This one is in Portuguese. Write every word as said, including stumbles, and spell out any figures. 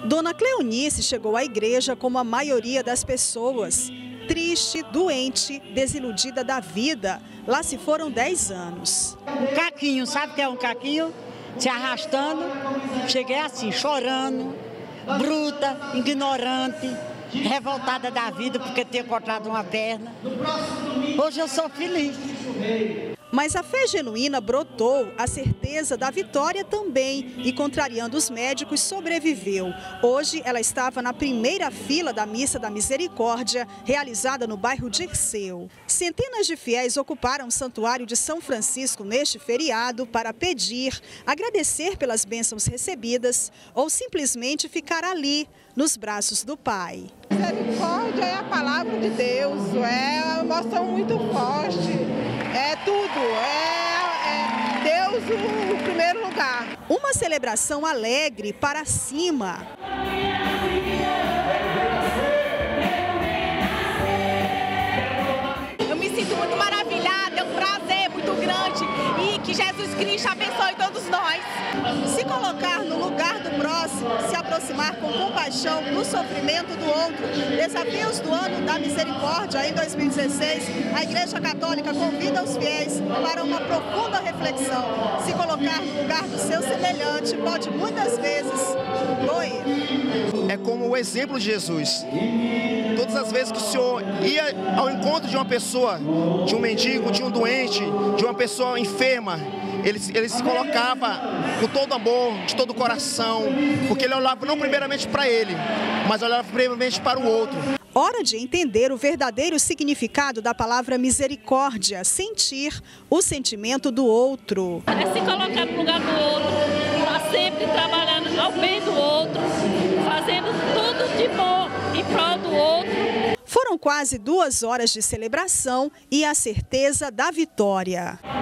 Dona Cleonice chegou à igreja como a maioria das pessoas, triste, doente, desiludida da vida. Lá se foram dez anos. Um caquinho, sabe o que é um caquinho? Se arrastando, cheguei assim, chorando, bruta, ignorante, revoltada da vida porque tinha cortado uma perna. Hoje eu sou feliz. Mas a fé genuína brotou, a certeza da vitória também, e contrariando os médicos, sobreviveu. Hoje ela estava na primeira fila da Missa da Misericórdia, realizada no bairro Dirceu. Centenas de fiéis ocuparam o Santuário de São Francisco neste feriado para pedir, agradecer pelas bênçãos recebidas ou simplesmente ficar ali, nos braços do Pai. Misericórdia é a palavra de Deus, é uma emoção muito forte, é tudo, é, é Deus o, o primeiro lugar. Uma celebração alegre para cima. Eu me sinto muito maravilhada, é um prazer muito grande e que Jesus Cristo abençoe todos nós. Se colocar no lugar do próximo, se aproximar com compaixão no sofrimento do outro. Desafios do Ano da Misericórdia em dois mil e dezesseis, a Igreja Católica convida os fiéis para uma profunda reflexão. Se colocar no lugar do seu semelhante pode muitas vezes doer. É como o exemplo de Jesus. Todas as vezes que o Senhor ia ao encontro de uma pessoa, de um mendigo, de um doente, de uma pessoa enferma, Ele, ele se colocava com todo amor, de todo o coração, porque ele olhava não primeiramente para ele, mas olhava primeiramente para o outro. Hora de entender o verdadeiro significado da palavra misericórdia, sentir o sentimento do outro. É se colocar no lugar do outro, estar sempre trabalhando ao bem do outro, fazendo tudo de bom em prol do outro. Foram quase duas horas de celebração e a certeza da vitória.